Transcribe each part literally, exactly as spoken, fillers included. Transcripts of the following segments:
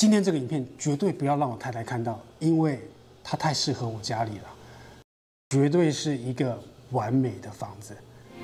今天这个影片绝对不要让我太太看到，因为它太适合我家里了，绝对是一个完美的房子。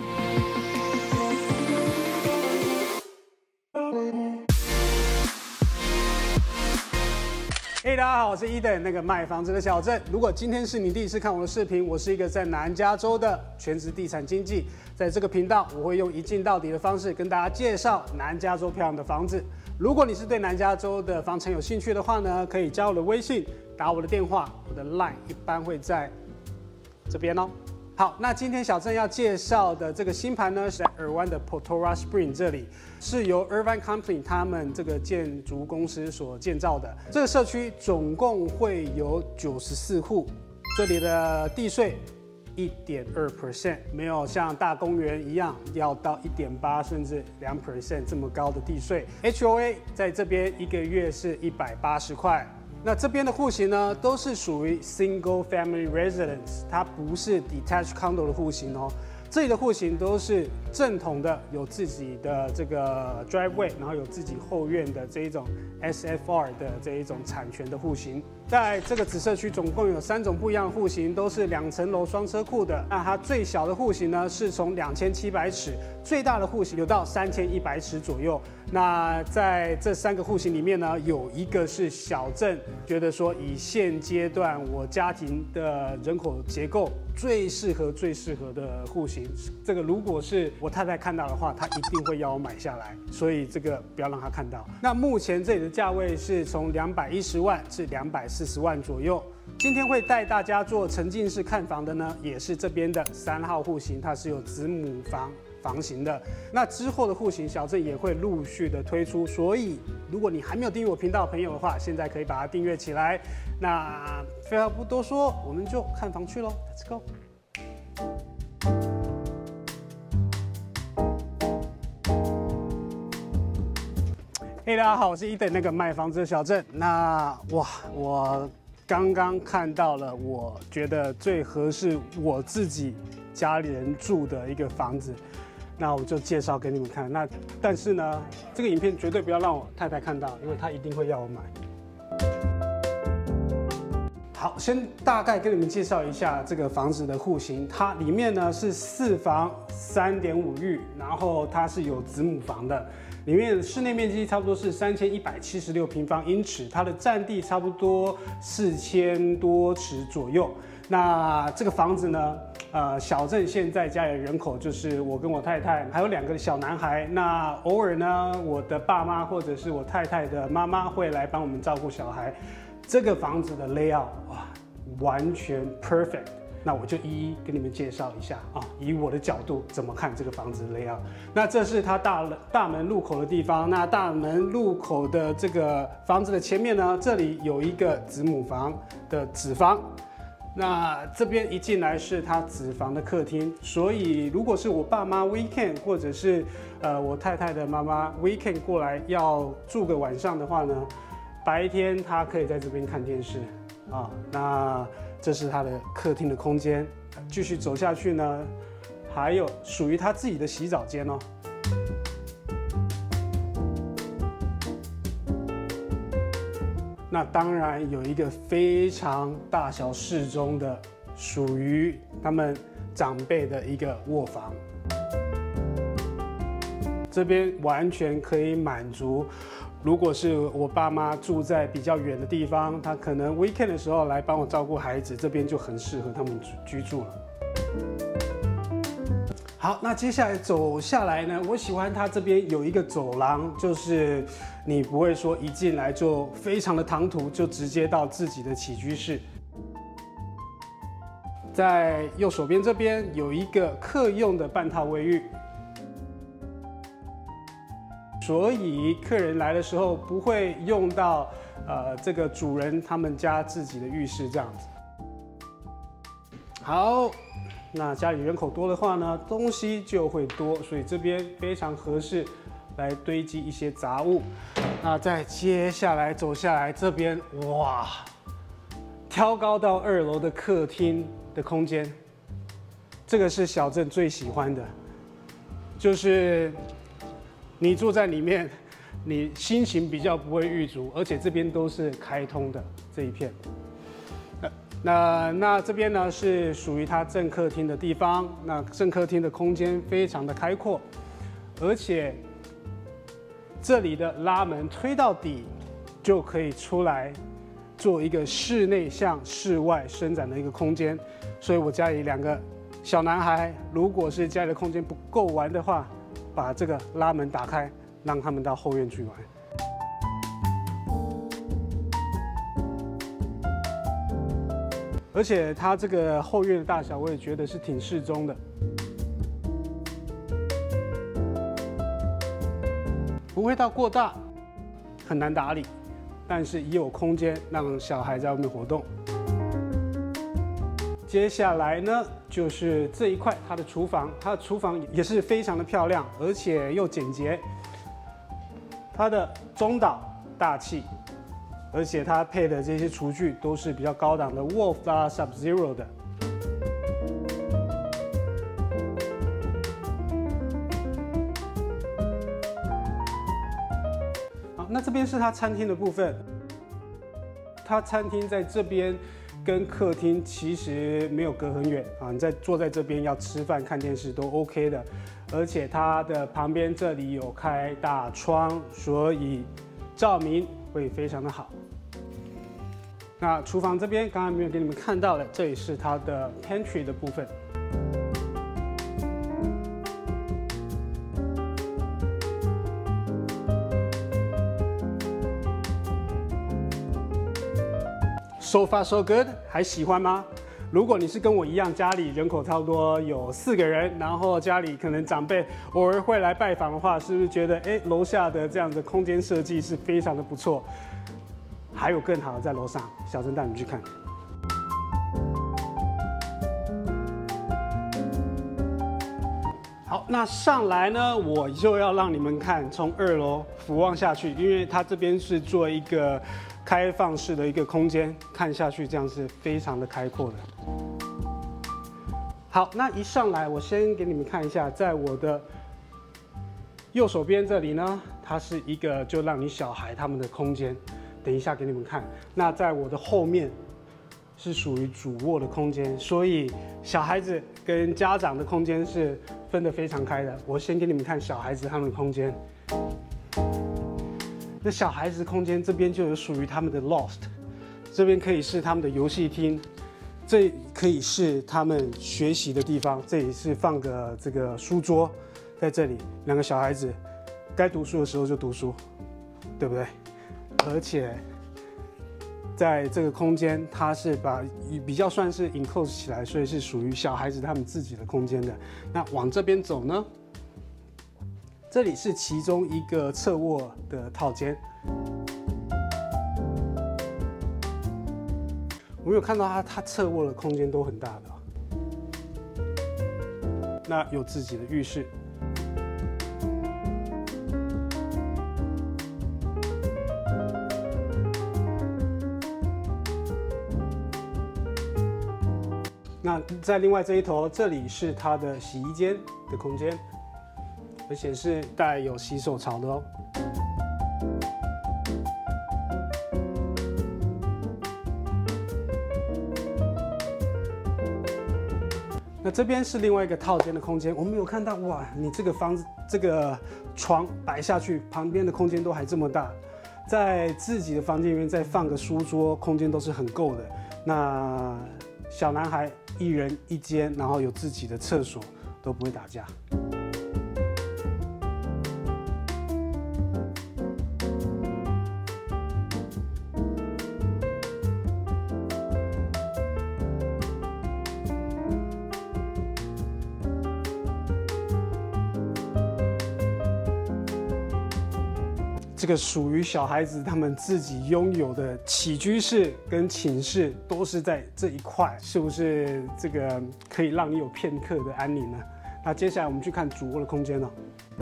嘿、hey, 大家好，我是伊登，那个卖房子的小郑。如果今天是你第一次看我的视频，我是一个在南加州的全职地产经纪，在这个频道我会用一镜到底的方式跟大家介绍南加州漂亮的房子。如果你是对南加州的房产有兴趣的话呢，可以加我的微信，打我的电话，我的 Line 一般会在这边哦。好，那今天小郑要介绍的这个新盘呢，是在尔湾的 Portola Springs 这里，是由 Irvine Company 他们这个建筑公司所建造的。这个社区总共会有九十四户，这里的地税 一点二 percent， 没有像大公园一样要到 一点八 甚至 两 percent 这么高的地税。H O A 在这边一个月是一百八十块。那这边的户型呢，都是属于 single family residence， 它不是 detached condo 的户型哦。这里的户型都是正统的，有自己的这个 driveway， 然后有自己后院的这一种 S F R 的这一种产权的户型。在这个子社区总共有三种不一样的户型，都是两层楼双车库的。那它最小的户型呢，是从两千七百尺，最大的户型有到三千一百尺左右。那在这三个户型里面呢，有一个是小郑觉得说，以现阶段我家庭的人口结构最适合、最适合的户型。这个如果是我太太看到的话，她一定会要我买下来，所以这个不要让她看到。那目前这里的价位是从两百一十万至两百四十万左右。今天会带大家做沉浸式看房的呢，也是这边的三号户型，它是有子母房房型的。那之后的户型，小郑也会陆续的推出，所以如果你还没有订阅我频道的朋友的话，现在可以把它订阅起来。那废话不多说，我们就看房去喽 ，Let's go。嘿、hey, 大家好，我是伊登，那个卖房子的小郑。那哇，我刚刚看到了，我觉得最合适我自己家里人住的一个房子，那我就介绍给你们看。那但是呢，这个影片绝对不要让我太太看到，因为她一定会要我买。好，先大概跟你们介绍一下这个房子的户型。它里面呢是四房三点五浴，然后它是有子母房的。里面室内面积差不多是三千一百七十六平方英尺，它的占地差不多四千多尺左右。那这个房子呢，呃，小郑现在家里的人口就是我跟我太太，还有两个小男孩。那偶尔呢，我的爸妈或者是我太太的妈妈会来帮我们照顾小孩。这个房子的 layout 哇，完全 perfect。那我就一一跟你们介绍一下啊，以我的角度怎么看这个房子的 layout。那这是它大大门入口的地方。那大门入口的这个房子的前面呢，这里有一个子母房的子房。那这边一进来是它子房的客厅，所以如果是我爸妈 weekend 或者是呃我太太的妈妈 weekend 过来要住个晚上的话呢，白天她可以在这边看电视啊。那这是他的客厅的空间，继续走下去呢，还有属于他自己的洗澡间哦。那当然有一个非常大小适中的，属于他们长辈的一个卧房。这边完全可以满足。如果是我爸妈住在比较远的地方，他可能 weekend 的时候来帮我照顾孩子，这边就很适合他们居住了。好，那接下来走下来呢，我喜欢它这边有一个走廊，就是你不会说一进来就非常的唐突，就直接到自己的起居室。在右手边这边有一个客用的半套卫浴。所以客人来的时候不会用到呃这个主人他们家自己的浴室这样子。好，那家里人口多的话呢，东西就会多，所以这边非常合适来堆积一些杂物。那再接下来走下来这边，哇，挑高到二楼的客厅的空间，这个是小郑最喜欢的，就是你住在里面， 你心情比较不会郁卒，而且这边都是开通的这一片。那那那这边呢是属于它正客厅的地方，那正客厅的空间非常的开阔，而且这里的拉门推到底就可以出来做一个室内向室外伸展的一个空间。所以我家里两个小男孩，如果是家里的空间不够玩的话，把这个拉门打开，让他们到后院去玩。而且它这个后院的大小，我也觉得是挺适中的，不会到过大，很难打理，但是也有空间让小孩在外面活动。接下来呢，就是这一块它的厨房，它的厨房也是非常的漂亮，而且又简洁。它的中岛大气，而且它配的这些厨具都是比较高档的 Wolf 啦、Sub-Zero 的。好，那这边是它餐厅的部分。它餐厅在这边跟客厅其实没有隔很远啊，你在坐在这边要吃饭看电视都 OK 的，而且它的旁边这里有开大窗，所以照明会非常的好。那厨房这边刚刚没有给你们看到的，这里是它的 pantry 的部分。So far so good， 还喜欢吗？如果你是跟我一样，家里人口差不多有四个人，然后家里可能长辈偶尔会来拜访的话，是不是觉得哎，楼下的这样的空间设计是非常的不错？还有更好的在楼上，小珍带你们去看。好，那上来呢，我就要让你们看，从二楼俯望下去，因为它这边是做一个开放式的一个空间，看下去这样是非常的开阔的。好，那一上来，我先给你们看一下，在我的右手边这里呢，它是一个就让你小孩他们的空间，等一下给你们看。那在我的后面是属于主卧的空间，所以小孩子跟家长的空间是分得非常开的。我先给你们看小孩子他们的空间。那小孩子空间这边就有属于他们的 loft， 这边可以是他们的游戏厅，这可以是他们学习的地方，这里是放个这个书桌，在这里两个小孩子该读书的时候就读书，对不对？而且在这个空间，它是把比较算是 enclose 起来，所以是属于小孩子他们自己的空间的。那往这边走呢？这里是其中一个侧卧的套间，我们有看到它，它侧卧的空间都很大的。那有自己的浴室，那在另外这一头，这里是它的洗衣间的空间。而且是带有洗手槽的哦。那这边是另外一个套间的空间，我们有看到哇，你这个房子这个床摆下去，旁边的空间都还这么大，在自己的房间里面再放个书桌，空间都是很够的。那小男孩一人一间，然后有自己的厕所，都不会打架。这个属于小孩子他们自己拥有的起居室跟寝室都是在这一块，是不是这个可以让你有片刻的安宁呢？那接下来我们去看主卧的空间了。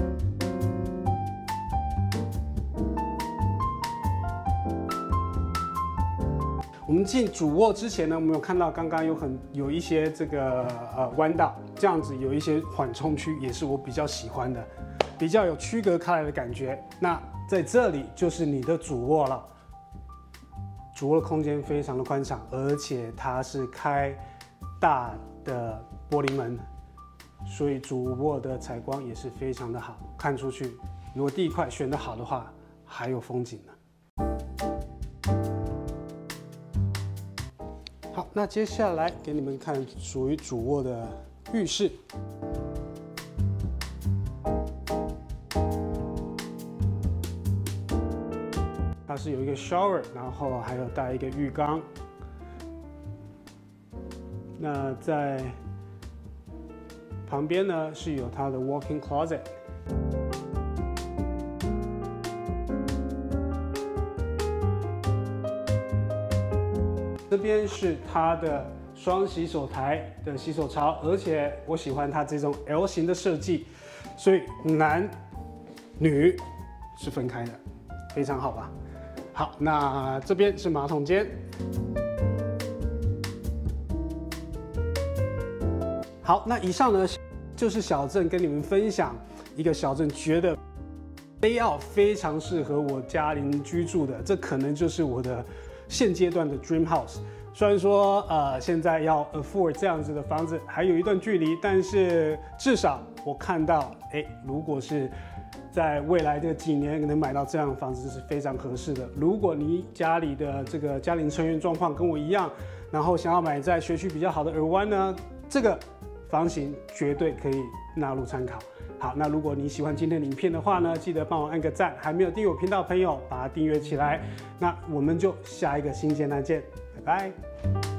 我们进主卧之前呢，我们有看到刚刚有很有一些这个呃弯道，这样子有一些缓冲区，也是我比较喜欢的，比较有区隔开来的感觉。那在这里就是你的主卧了。主卧的空间非常的宽敞，而且它是开大的玻璃门，所以主卧的采光也是非常的好，看出去，如果地块选得好的话，还有风景呢。好，那接下来给你们看属于主卧的浴室。它是有一个 shower， 然后还有带一个浴缸。那在旁边呢是有它的 walk-in closet。这边是它的双洗手台的洗手槽，而且我喜欢它这种 L 型的设计，所以男女是分开的，非常好吧？好，那这边是马桶间。好，那以上呢就是小郑跟你们分享一个小郑觉得 layout 非常适合我家邻居住的，这可能就是我的现阶段的 dream house。虽然说呃现在要 afford 这样子的房子还有一段距离，但是至少我看到，哎，如果是在未来的几年能买到这样的房子是非常合适的。如果你家里的这个家庭成员状况跟我一样，然后想要买在学区比较好的尔湾呢，这个房型绝对可以纳入参考。好，那如果你喜欢今天的影片的话呢，记得帮我按个赞，还没有订阅我频道的朋友把它订阅起来。那我们就下一个新鲜案见，拜拜。